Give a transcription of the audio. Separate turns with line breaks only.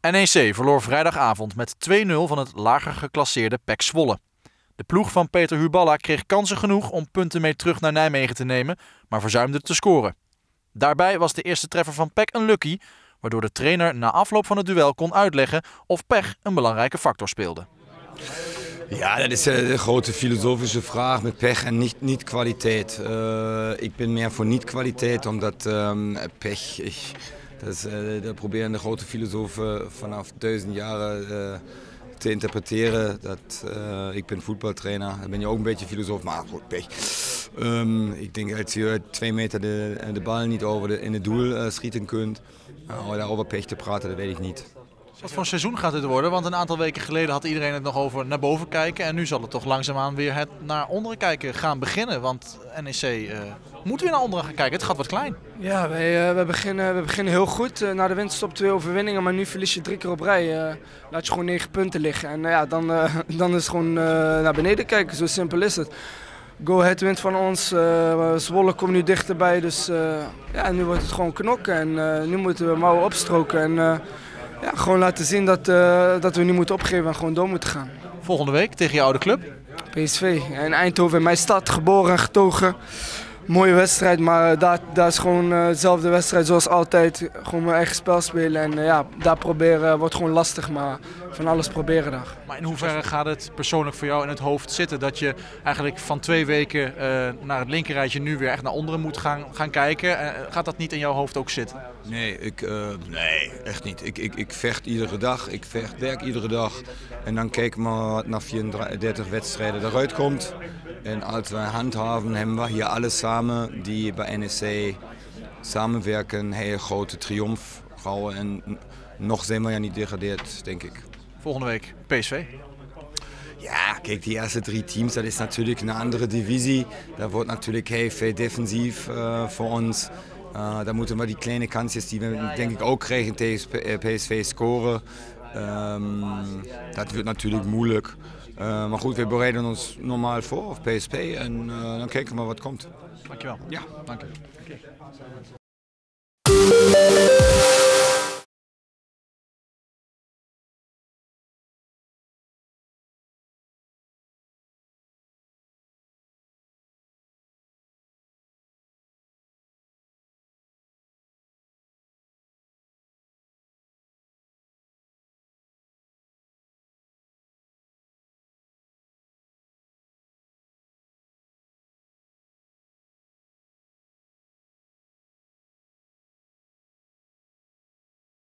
NEC verloor vrijdagavond met 2-0 van het lager geclasseerde PEC Zwolle. De ploeg van Peter Huballa kreeg kansen genoeg om punten mee terug naar Nijmegen te nemen, maar verzuimde te scoren. Daarbij was de eerste treffer van PEC een lucky, waardoor de trainer na afloop van het duel kon uitleggen of pech een belangrijke factor speelde.
Ja, dat is de grote filosofische vraag met pech en niet kwaliteit. Ik ben meer voor niet kwaliteit, omdat pech, dat proberen de grote filosofen vanaf 1000 jaar te interpreteren. Ik ben voetbaltrainer, dan ben je ook een beetje filosoof, maar goed, pech. Ik denk als je 2 meter de bal niet in het doel schieten kunt, daarover pech te praten, dat weet ik niet.
Wat voor een seizoen gaat dit worden? Want een aantal weken geleden had iedereen het nog over naar boven kijken. En nu zal het toch langzaamaan weer het naar onderen kijken gaan beginnen. Want NEC moet weer naar onderen gaan kijken. Het gaat wat klein.
Ja, we beginnen heel goed. Na de winterstop 2 overwinningen, maar nu verlies je 3 keer op rij. Laat je gewoon 9 punten liggen. En dan is het gewoon naar beneden kijken. Zo simpel is het. Go Ahead wint van ons. Zwolle komt nu dichterbij. Dus nu wordt het gewoon knokken. En nu moeten we mouwen opstroken. En gewoon laten zien dat we niet moeten opgeven en gewoon door moeten gaan.
Volgende week tegen je oude club?
PSV in Eindhoven, in mijn stad, geboren en getogen. Mooie wedstrijd, maar daar is gewoon dezelfde wedstrijd zoals altijd. Gewoon mijn eigen spel spelen en daar proberen wordt gewoon lastig, maar van alles proberen daar.
Maar in hoeverre gaat het persoonlijk voor jou in het hoofd zitten dat je eigenlijk van 2 weken naar het linkerrijtje nu weer echt naar onderen moet gaan kijken? Gaat dat niet in jouw hoofd ook zitten?
Nee, nee, echt niet. Ik vecht iedere dag, werk iedere dag. En dan kijk maar wat na 34 wedstrijden eruit komt. En als we handhaven, hebben we hier alle samen die bij NEC samenwerken, een hele grote triomf houden. En nog zijn we ja niet degradeerd, denk ik.
Volgende week PSV.
Ja, kijk, die eerste 3 teams, dat is natuurlijk een andere divisie. Daar wordt natuurlijk heel veel defensief voor ons. Daar moeten we die kleine kansjes die we denk ik ook krijgen tegen PSV scoren. Dat wordt natuurlijk moeilijk. Maar goed, we bereiden ons normaal voor op PSV en dan kijken we wat komt.
Dankjewel.
Ja,
dank je.